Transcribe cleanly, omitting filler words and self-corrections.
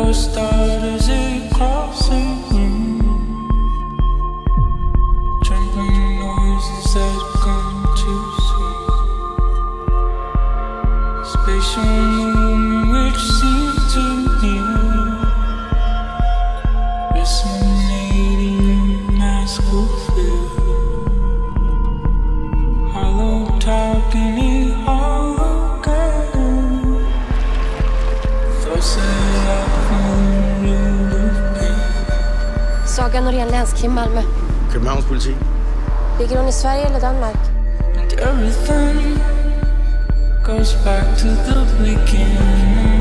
Saga Norén, länskrim, Malmö. Københavns politi. Ligger hun i Sverige eller Danmark? Everything goes back to the beginning.